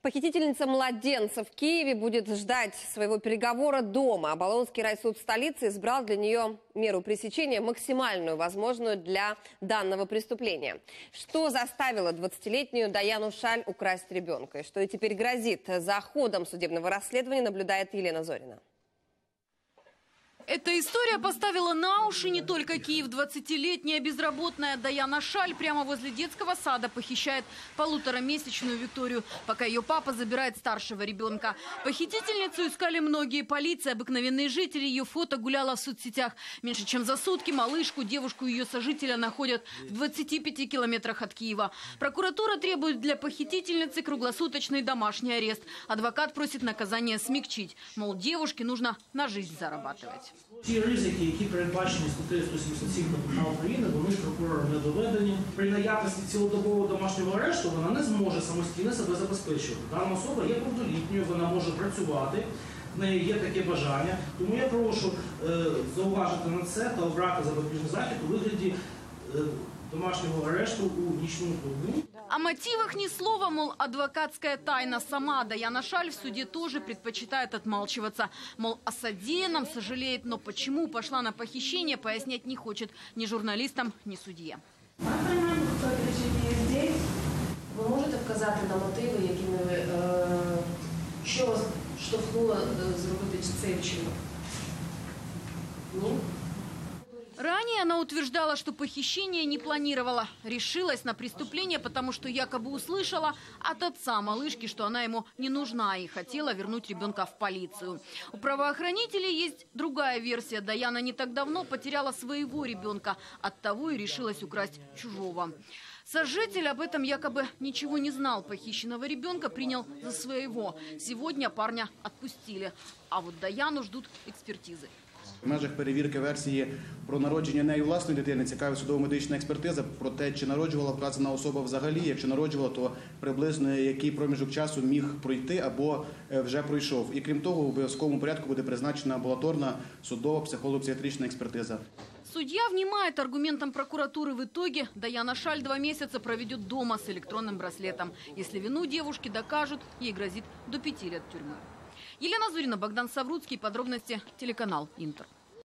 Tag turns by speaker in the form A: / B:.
A: Похитительница младенца в Киеве будет ждать своего переговора дома. Оболонский райсуд столицы избрал для нее меру пресечения максимальную возможную для данного преступления. Что заставило 20-летнюю Даяну Шаль украсть ребенка? И что ей теперь грозит? За ходом судебного расследования наблюдает Елена Зорина.
B: Эта история поставила на уши не только Киев. 20-летняя безработная Даяна Шаль прямо возле детского сада похищает полуторамесячную Викторию, пока ее папа забирает старшего ребенка. Похитительницу искали многие: полиция, обыкновенные жители. Ее фото гуляло в соцсетях. Меньше чем за сутки малышку, девушку и ее сожителя находят в 25 километрах от Киева. Прокуратура требует для похитительницы круглосуточный домашний арест. Адвокат просит наказание смягчить. Мол, девушке нужно на жизнь зарабатывать.
C: Ті ризики, які передбачені статтею 177 КПК України, вони прокурором не доведені. При наявності цілодобового домашнього арешту вона не зможе самостійно себе забезпечувати. Дана особа є повнолітньою, вона може працювати, в неї є таке бажання. Тому я прошу зауважити на це та обрати запобіжний захід у вигляді домашнего ареста у нічному клубу.
B: О мотивах ни слова, мол, адвокатская тайна. Сама Даяна Шаль в суде тоже предпочитает отмалчиваться. Мол, о содеянном сожалеет, но почему пошла на похищение, пояснять не хочет ни журналистам, ни судье.
D: Ви можете вказати на мотиви, якими що вас штовхнуло зробити цей вчинок? Ні?
B: Ранее она утверждала, что похищение не планировала. Решилась на преступление, потому что якобы услышала от отца малышки, что она ему не нужна, и хотела вернуть ребенка в полицию. У правоохранителей есть другая версия. Даяна не так давно потеряла своего ребенка, оттого и решилась украсть чужого. Сожитель об этом якобы ничего не знал. Похищенного ребенка принял за своего. Сегодня парня отпустили. А вот Даяну ждут экспертизы.
E: В межах перевірки версії про народження нею власної дитини цікавить судово-медична експертиза про те, чи народжувала вказана особа взагалі. Якщо народжувала, то приблизно який проміжок часу міг пройти або вже пройшов. І крім того, в обов'язковому порядку буде призначена амбулаторна судова психолого-психіатрична експертиза.
B: Судья внимает аргументам прокуратуры. В итоге Даяна Шаль 2 месяца проведет дома с электронным браслетом. Если вину девушки докажут, ей грозит до 5 лет тюрьмы. Елена Зорина, Богдан Савруцкий. Подробности телеканал Интер.